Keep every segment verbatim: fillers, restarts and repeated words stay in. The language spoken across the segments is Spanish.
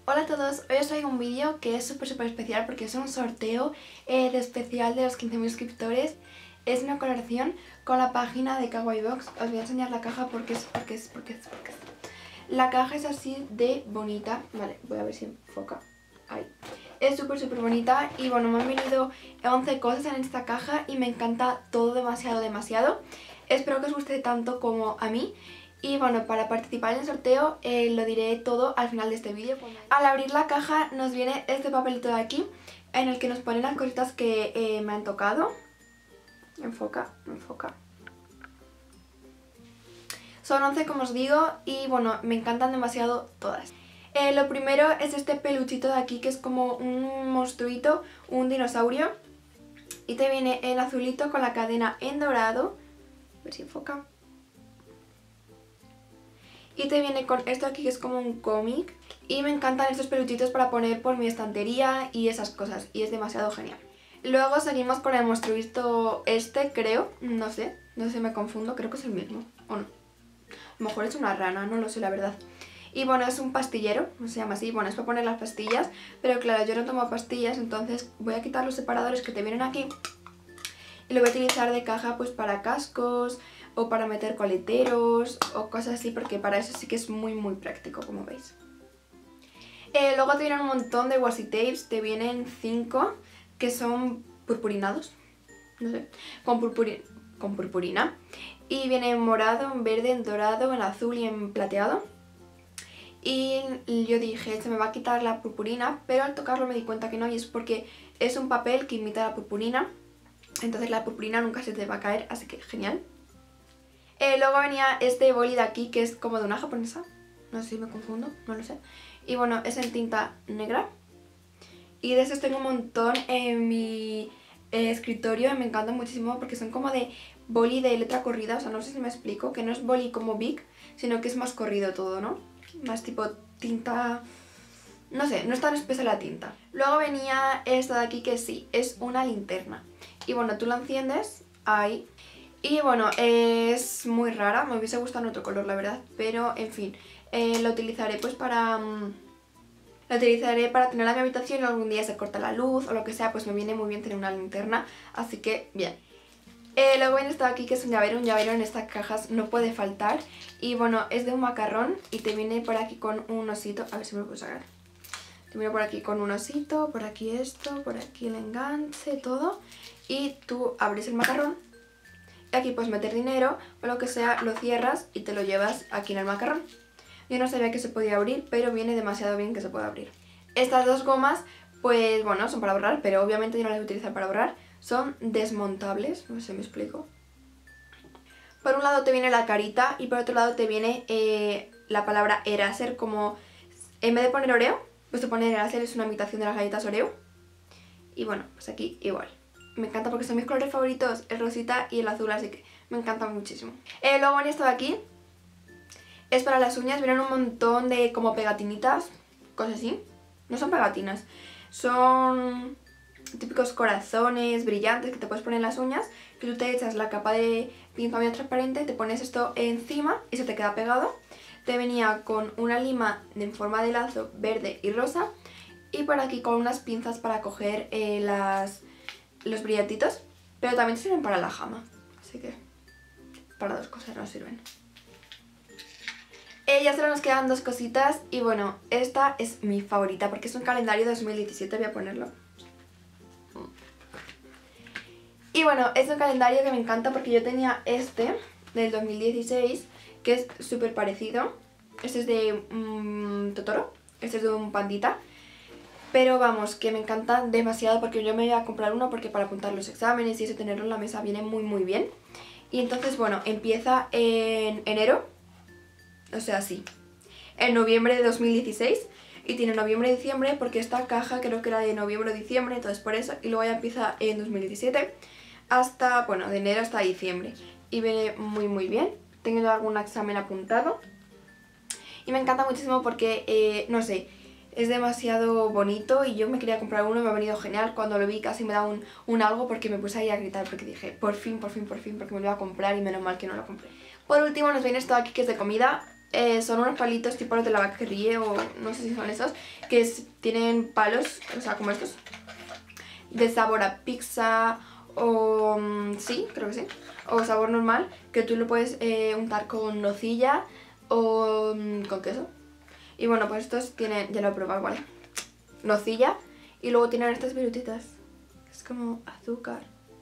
Hola a todos, hoy os traigo un vídeo que es súper súper especial porque es un sorteo eh, de especial de los quince mil suscriptores. Es una colaboración con la página de Kawaii Box. Os voy a enseñar la caja porque es, porque es, porque es, porque es. La caja es así de bonita. Vale, voy a ver si enfoca. Ahí. Es súper súper bonita y bueno, me han venido once cosas en esta caja y me encanta todo demasiado demasiado. Espero que os guste tanto como a mí. Y bueno, para participar en el sorteo eh, lo diré todo al final de este vídeo. Al abrir la caja nos viene este papelito de aquí en el que nos ponen las cositas que eh, me han tocado. Enfoca, enfoca. Son once como os digo y bueno, me encantan demasiado todas. Eh, lo primero es este peluchito de aquí que es como un monstruito, un dinosaurio. Y te viene en azulito con la cadena en dorado. A ver si enfoca. Y te viene con esto aquí que es como un cómic. Y me encantan estos peluchitos para poner por mi estantería y esas cosas. Y es demasiado genial. Luego seguimos con el monstruito este, creo. No sé, no sé, me confundo. Creo que es el mismo, ¿o no? A lo mejor es una rana, no lo sé la verdad. Y bueno, es un pastillero, no se llama así. Bueno, es para poner las pastillas. Pero claro, yo no tomo pastillas, entonces voy a quitar los separadores que te vienen aquí. Y lo voy a utilizar de caja pues para cascos o para meter coleteros o cosas así, porque para eso sí que es muy muy práctico, como veis. Eh, luego te vienen un montón de washi tapes, te vienen cinco que son purpurinados, no sé, con, purpuri con purpurina. Y viene en morado, en verde, en dorado, en azul y en plateado. Y yo dije, se me va a quitar la purpurina, pero al tocarlo me di cuenta que no, y es porque es un papel que imita la purpurina. Entonces la purpurina nunca se te va a caer, así que genial. Eh, luego venía este boli de aquí que es como de una japonesa. No sé si me confundo, no lo sé. Y bueno, es en tinta negra. Y de esos tengo un montón en mi eh, escritorio y me encantan muchísimo porque son como de boli de letra corrida. O sea, no sé si me explico, que no es boli como Bic, sino que es más corrido todo, ¿no? Más tipo tinta... No sé, no es tan espesa la tinta. Luego venía esta de aquí que sí, es una linterna. Y bueno, tú la enciendes ahí. Y bueno, es muy rara, me hubiese gustado en otro color la verdad. Pero en fin, eh, la utilizaré pues para... Um, la utilizaré para tenerla en mi habitación y algún día se corta la luz o lo que sea, pues me viene muy bien tener una linterna. Así que bien. Eh, luego viene esto de aquí que es un llavero, un llavero en estas cajas no puede faltar. Y bueno, es de un macarrón y te viene por aquí con un osito, a ver si me lo puedo sacar. Te viene por aquí con un osito, por aquí esto, por aquí el enganche, todo. Y tú abres el macarrón. Y aquí puedes meter dinero o lo que sea, lo cierras y te lo llevas aquí en el macarrón. Yo no sabía que se podía abrir, pero viene demasiado bien que se pueda abrir. Estas dos gomas, pues bueno, son para ahorrar, pero obviamente yo no las voy a utilizar para ahorrar. Son desmontables, no sé si me explico. Por un lado te viene la carita y por otro lado te viene eh, la palabra Eraser, como en vez de poner Oreo, pues te pone Eraser, es una imitación de las galletas Oreo. Y bueno, pues aquí igual. Me encanta porque son mis colores favoritos, el rosita y el azul, así que me encantan muchísimo. Eh, luego en esto de aquí es para las uñas, vienen un montón de como pegatinitas, cosas así. No son pegatinas, son típicos corazones brillantes que te puedes poner en las uñas, que tú te echas la capa de pinza medio transparente, te pones esto encima y se te queda pegado. Te venía con una lima en forma de lazo verde y rosa y por aquí con unas pinzas para coger eh, las, los brillantitos, pero también sirven para la jama, así que para dos cosas nos sirven. Eh, ya solo nos quedan dos cositas y bueno, esta es mi favorita porque es un calendario de dos mil diecisiete, voy a ponerlo. Y bueno, es un calendario que me encanta porque yo tenía este del dos mil dieciséis que es súper parecido. Este es de um, Totoro, este es de un pandita. Pero vamos, que me encanta demasiado porque yo me voy a comprar uno porque para apuntar los exámenes y eso, tenerlo en la mesa viene muy muy bien. Y entonces bueno, empieza en enero, o sea sí, en noviembre de dos mil dieciséis. Y tiene noviembre y diciembre porque esta caja creo que era de noviembre o diciembre, entonces por eso. Y luego ya empieza en dos mil diecisiete hasta, bueno, de enero hasta diciembre. Y viene muy muy bien. Tengo algún examen apuntado. Y me encanta muchísimo porque, eh, no sé, es demasiado bonito y yo me quería comprar uno y me ha venido genial. Cuando lo vi casi me da un, un algo porque me puse ahí a gritar porque dije, por fin, por fin, por fin, porque me lo iba a comprar y menos mal que no lo compré. Por último nos viene esto aquí que es de comida. Eh, son unos palitos tipo los de la vaca que ríe, o no sé si son esos, que es, tienen palos, o sea, como estos, de sabor a pizza o... mm, sí, creo que sí, o sabor normal, que tú lo puedes eh, untar con nocilla o mm, con queso. Y bueno, pues estos tienen, ya lo he probado, ¿vale? Nocilla, y luego tienen estas virutitas, es como azúcar.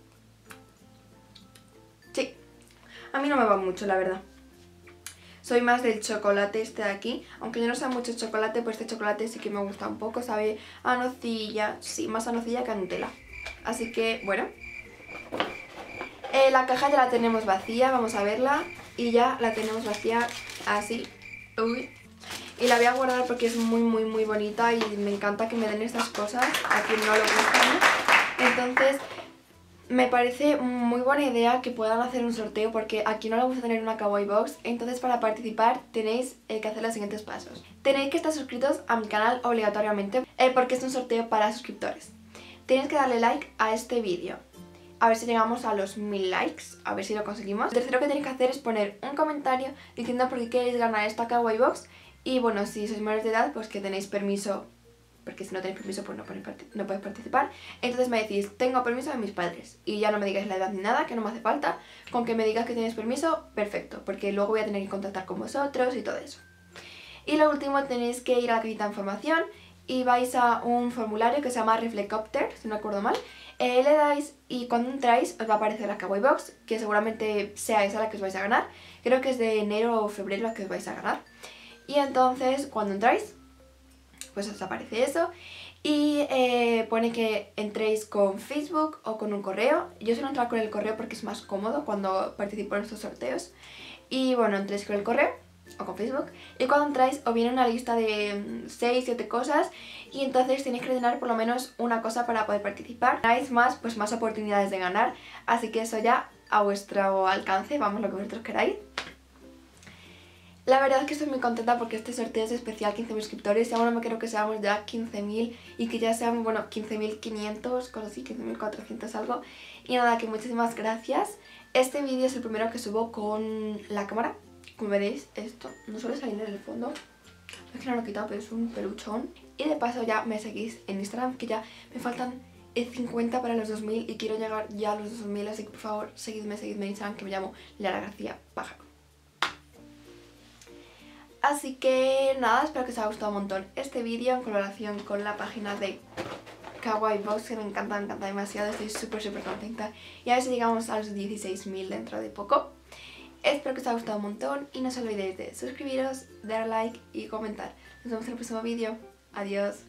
Sí, a mí no me va mucho, la verdad. Soy más del chocolate este de aquí, aunque yo no sea mucho chocolate, pues este chocolate sí que me gusta un poco, sabe a nocilla, sí, más a nocilla que a Nutella. Así que, bueno. Eh, la caja ya la tenemos vacía, vamos a verla, y ya la tenemos vacía así. Uy. Y la voy a guardar porque es muy muy muy bonita y me encanta que me den estas cosas a quien no lo gustan. Entonces me parece muy buena idea que puedan hacer un sorteo porque aquí no le gusta tener una Kawaii Box. Entonces para participar tenéis eh, que hacer los siguientes pasos. Tenéis que estar suscritos a mi canal obligatoriamente eh, porque es un sorteo para suscriptores. Tenéis que darle like a este vídeo, a ver si llegamos a los mil likes, a ver si lo conseguimos. Lo tercero que tenéis que hacer es poner un comentario diciendo por qué queréis ganar esta Kawaii Box. Y bueno, si sois menores de edad, pues que tenéis permiso, porque si no tenéis permiso pues no podéis, no podéis participar. Entonces me decís, tengo permiso de mis padres, y ya no me digáis la edad ni nada, que no me hace falta. Con que me digas que tenéis permiso, perfecto, porque luego voy a tener que contactar con vosotros y todo eso. Y lo último, tenéis que ir a la cajita de información y vais a un formulario que se llama Reflecopter, si no recuerdo mal. Eh, le dais y cuando entráis os va a aparecer la Kawaii Box, que seguramente sea esa la que os vais a ganar. Creo que es de enero o febrero la que os vais a ganar. Y entonces cuando entráis, pues os aparece eso y eh, pone que entréis con Facebook o con un correo. Yo suelo entrar con el correo porque es más cómodo cuando participo en estos sorteos. Y bueno, entréis con el correo o con Facebook y cuando entráis os viene una lista de seis siete cosas y entonces tenéis que rellenar por lo menos una cosa para poder participar. Si ganáis más, pues más oportunidades de ganar, así que eso ya a vuestro alcance, vamos, lo que vosotros queráis. La verdad es que estoy muy contenta porque este sorteo es especial, quince mil suscriptores, y aún no me creo que seamos ya quince mil y que ya sean, bueno, quince mil quinientos, cosas así, quince mil cuatrocientos algo. Y nada, que muchísimas gracias. Este vídeo es el primero que subo con la cámara. Como veréis, esto no suele salir en el fondo, es que no lo he quitado, pero es un peluchón. Y de paso ya me seguís en Instagram, que ya me faltan cincuenta para los dos mil y quiero llegar ya a los dos mil, así que por favor seguidme, seguidme en Instagram, que me llamo Lara García Pájaro. Así que nada, espero que os haya gustado un montón este vídeo en colaboración con la página de Kawaii Box, que me encanta, me encanta demasiado, estoy súper súper contenta. Y a ver si llegamos a los dieciséis mil dentro de poco. Espero que os haya gustado un montón y no os olvidéis de suscribiros, dar like y comentar. Nos vemos en el próximo vídeo. Adiós.